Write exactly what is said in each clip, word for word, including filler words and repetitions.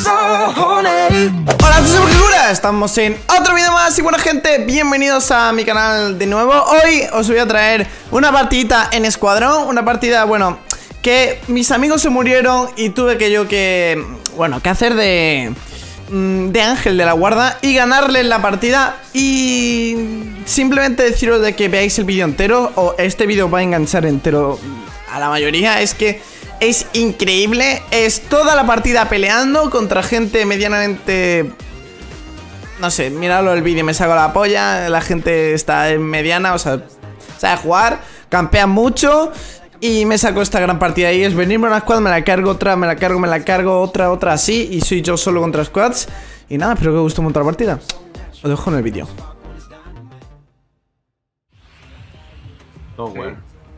Hola, soy Figura, estamos en otro vídeo más y bueno gente, bienvenidos a mi canal de nuevo. Hoy os voy a traer una partidita en escuadrón, una partida, bueno, que mis amigos se murieron y tuve que yo que, bueno, que hacer de... de ángel de la guarda y ganarles la partida. Y simplemente deciros de que veáis el vídeo entero, o este vídeo va a enganchar entero a la mayoría. Es que es increíble, es toda la partida peleando contra gente medianamente... no sé, miradlo el vídeo, me saco la polla. La gente está en mediana, o sea, sabe jugar, campean mucho. Y me saco esta gran partida y es venirme a una squad, me la cargo, otra, me la cargo, me la cargo, otra, otra así. Y soy yo solo contra squads. Y nada, espero que os guste mucho la partida. Os dejo en el vídeo. Todo bueno.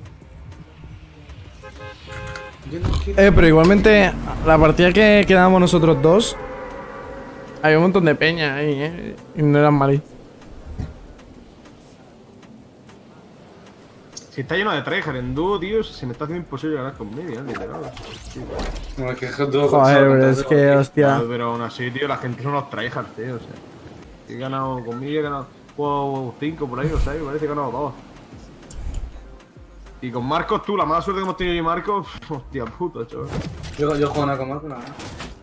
Eh, pero igualmente, la partida que quedábamos nosotros dos, había un montón de peña ahí, eh. Y no eran mal. Si está lleno de tryhard en dúo, tío, se me está haciendo imposible ganar conmigo, ¿eh? Literal. No, es que dúo Joder, pero es que, hostia. No, pero aún así, tío, la gente son los tryhard, tío, o sea. He ganado conmigo, he ganado cinco por ahí, o seis, parece que he ganado dos. Y con Marcos, tú, la mala suerte que hemos tenido yo y Marcos, hostia puta, chaval. Yo, yo juego nada con Marcos, nada.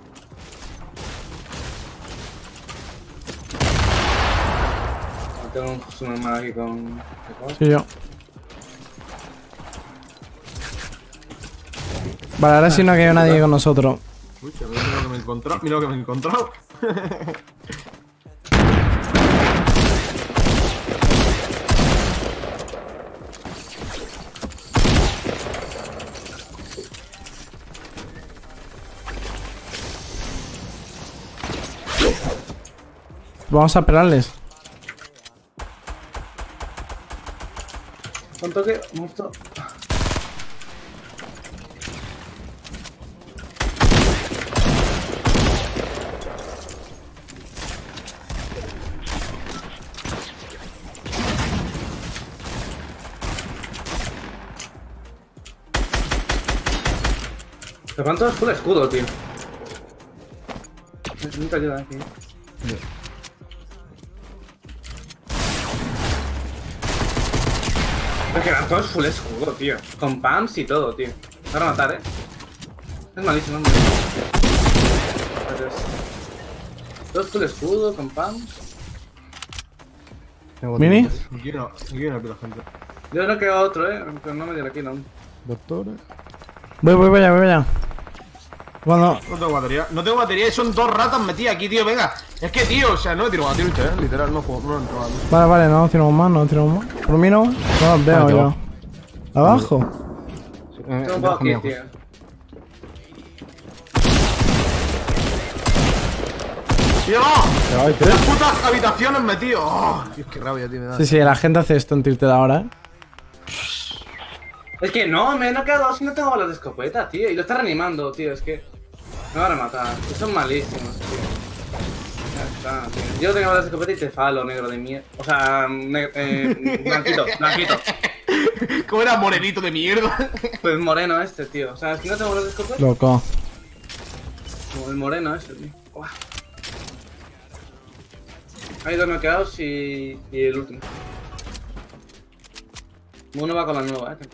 Tengo un Superman aquí con... Sí, yo. Vale, ahora sí no ha quedado nadie con nosotros. Uy, mira lo que me he encontrado, mira lo que me he encontrado. Vamos a esperarles. ¿Cuánto que? Muerto. ¿De cuánto es full escudo, tío? Nunca ayuda aquí. Es que todo es full escudo, tío. Con pumps y todo, tío. Va a rematar, eh. Es malísimo, es malísimo. Adiós. Todo es full escudo, con pumps. ¿Mini? No quiero, no quiero la gente. Yo creo que otro, eh. Pero no me dio aquí, no. Doctor. Voy, voy, voy allá, voy allá. Bueno, No tengo batería, no tengo batería y son dos ratas metidas aquí, tío, venga. Es que, tío, o sea, no he tirado batería, eh, literal, no juego, no he entrado. vale, vale, no nos tiramos más, no nos tiramos más. Por mí no, no los veo Ah, yo. ¿Abajo? Tengo un poco aquí, tío. ¡Tío, no! ¡Las putas habitaciones metido! ¡Oh! Dios, qué rabia, tío, me da. Sí, sí, la gente hace esto en Tilted ahora, eh. Es que no, me he quedado si no tengo balas de escopeta, tío. Y lo está reanimando, tío, es que... Me van a matar, son malísimos, tío. Ya está, tío. Yo tengo balas de escopeta y te falo, negro de mierda. O sea, eh, blanquito, blanquito. ¿Cómo era morenito de mierda? Pues moreno este, tío. O sea, es que no tengo balas de escopeta. Loco. Como el moreno este, tío. Uah. Hay dos noqueados y... y el último. Uno va con la nueva, eh.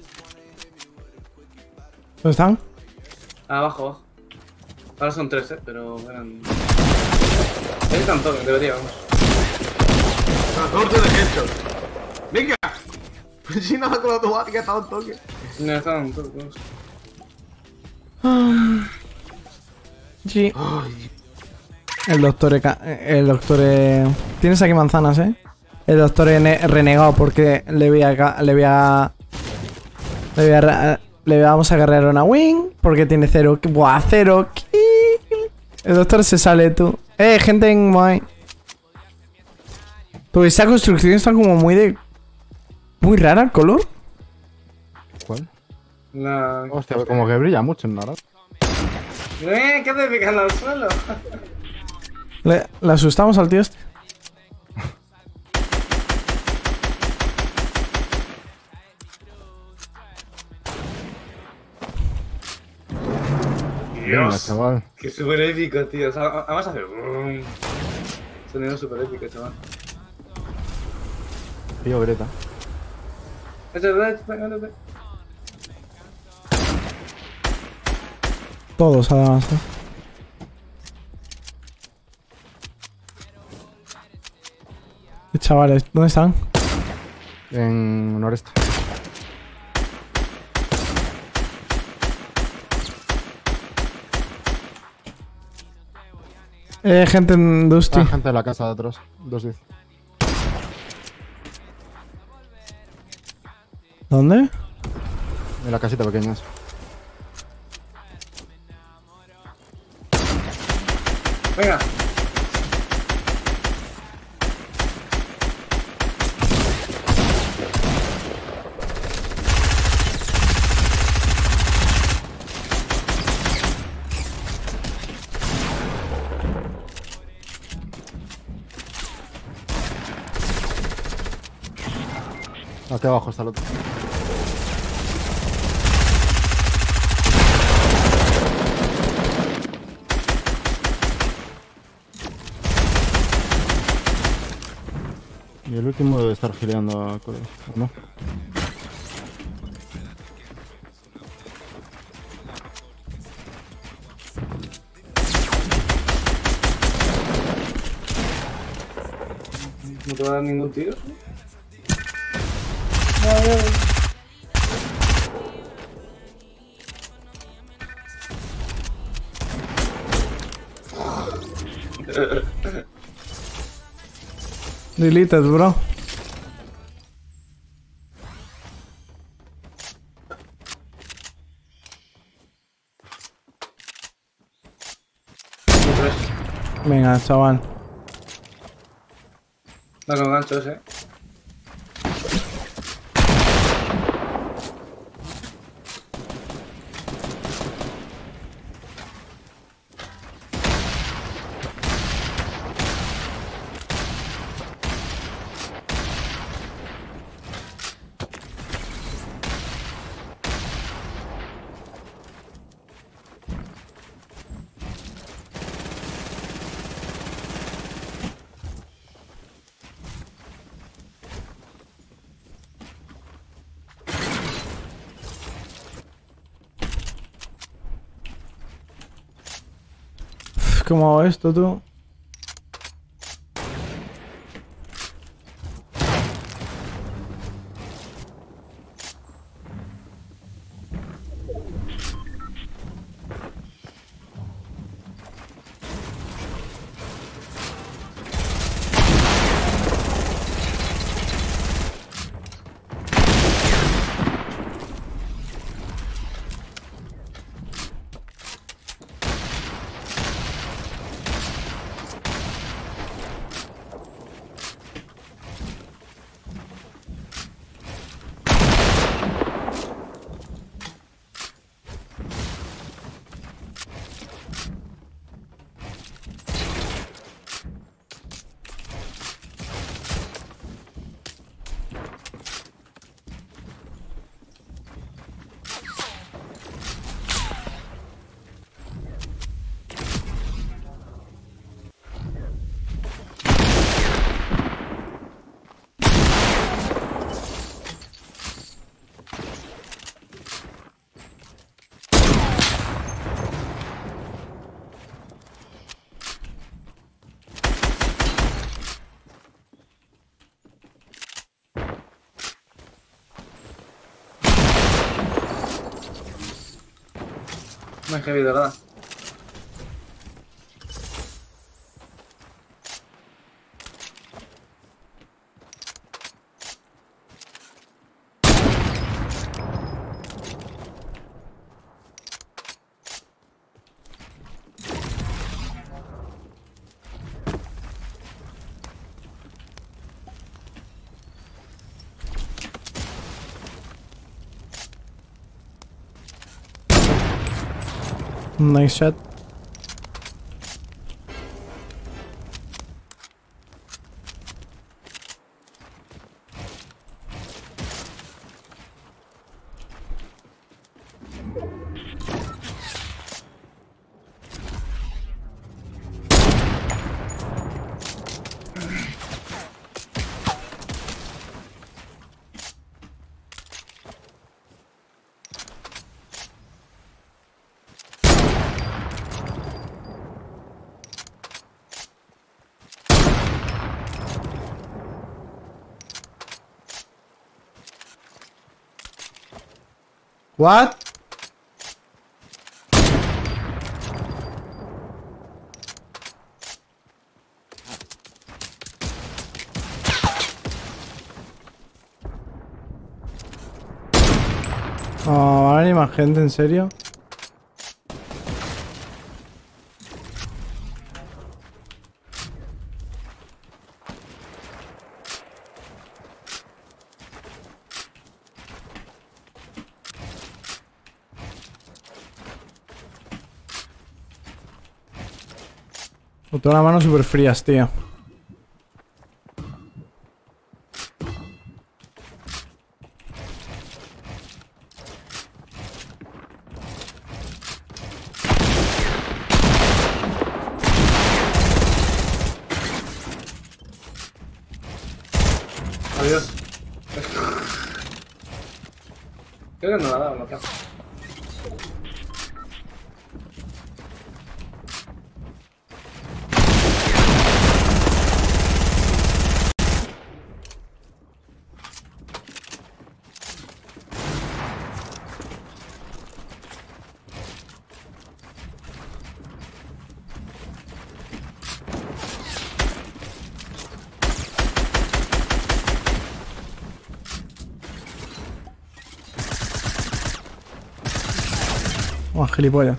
¿Dónde están? Ah, abajo, abajo. Ahora son tres, eh, pero eran... Ahí están todos, debería, vamos. catorce de headshot. ¡Venga! Pues si nada con la automática estaba un toque. No, estaban todos, Ah, sí. Ay, El doctor es... El doctor es... Tienes aquí manzanas, eh. El doctor es renegado porque le voy a... Le voy a... Le voy a... Le vamos a agarrar una wing porque tiene cero... Buah, cero kill. El doctor se sale, tú. Eh, gente en Moai. Pues esa construcción está como muy de... Muy rara el color. ¿Cuál? La... Hostia, como que brilla mucho en naranja. ¡Eh! ¿Qué te pican al suelo? Le, le asustamos al tío este. Venga, Dios. chaval. Que súper épico, tío. O sea, vamos a hacer. Sonido súper épico, chaval. Tío, Greta. Este es verdad, venga, venga. Todos, además. ¿eh? Eh, Chavales, ¿dónde están? En noreste. Eh, gente en Dusty. Ah, gente de la casa de atrás. dos diez. ¿Dónde? En la casita pequeña. esa. Venga. Aquí abajo está el otro. Y el último debe estar gileando a Cody, ¿o no? No te va a dar ningún tiro. Deleted, bro. Venga, chaval. No con ganchos, eh. ¿Cómo hago esto, tú? No es heavy, ¿verdad? Nice shot. What? Oh, ¿va a venir más gente? ¿En serio? Con todas las manos súper frías, tío. Adiós. Creo que no la ha dado, no. Oh, gilipollas.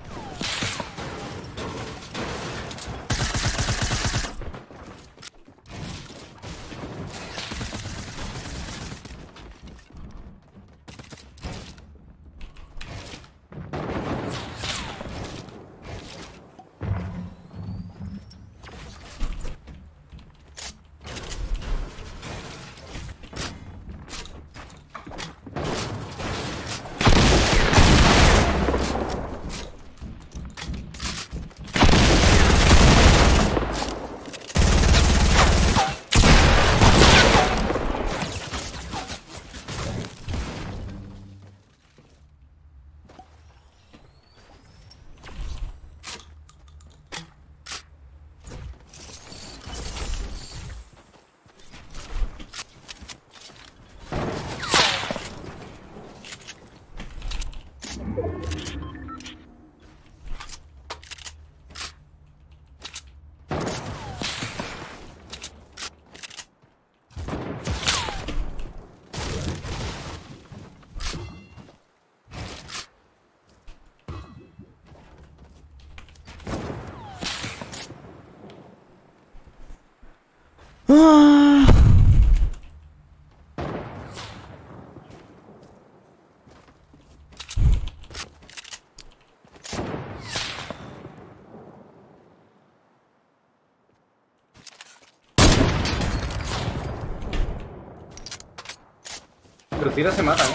Ah. Pero tira se mata, ¿eh?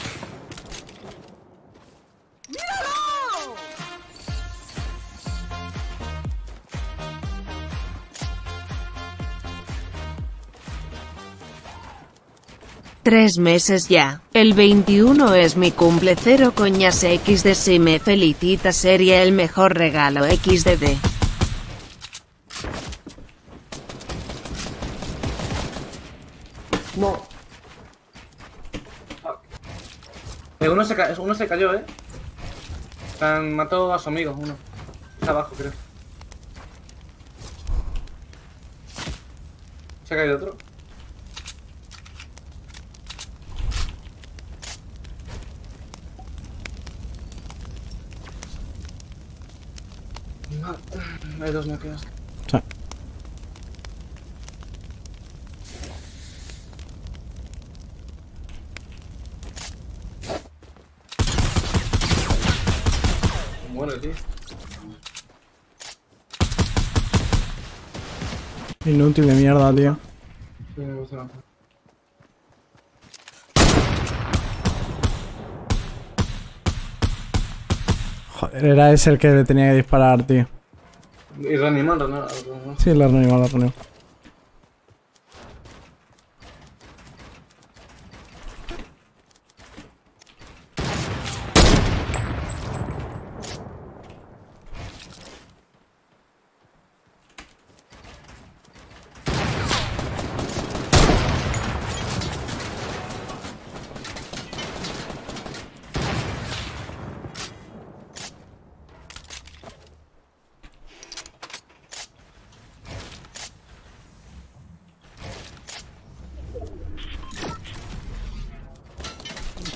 Tres meses ya, el veintiuno es mi cumple, cero coñas equis de, si me felicitas sería el mejor regalo equis de de. No. Eh, uno, se ca uno se cayó, eh. Tan, mató a su amigo, uno. Está abajo, creo. Se ha caído otro. No, hay dos noqueos. Sí. Bueno, tío. Inútil de mierda, tío. Sí, me gusta más. Joder, era ese el que le tenía que disparar, tío. Y reanimó, reanimó, reanimó. Sí, la reanimó, la reanimó.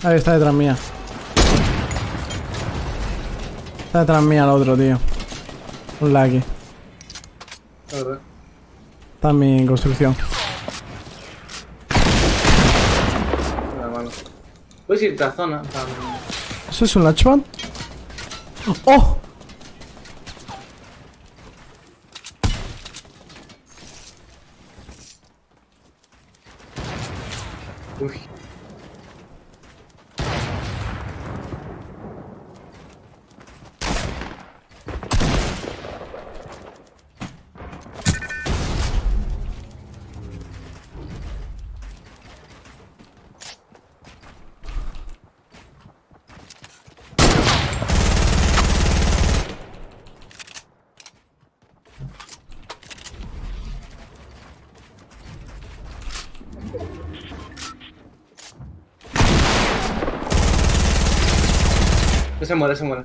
Ahí está detrás mía. Está detrás mía el otro, tío. Un lucky. A ver. Está en mi construcción. Mira, mano. Puedes irte a zona. Para... ¿Eso es un latchman? ¡Oh! Uy. Se muere, se muere.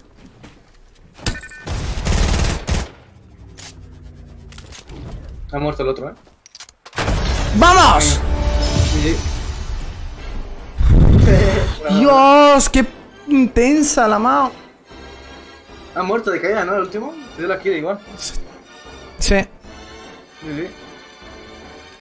Ha muerto el otro, eh. ¡Vamos! Sí. ¡Dios! ¡Qué intensa la mano! Ha muerto de caída, ¿no? El último. Se dio la kill igual. Sí. Sí, sí.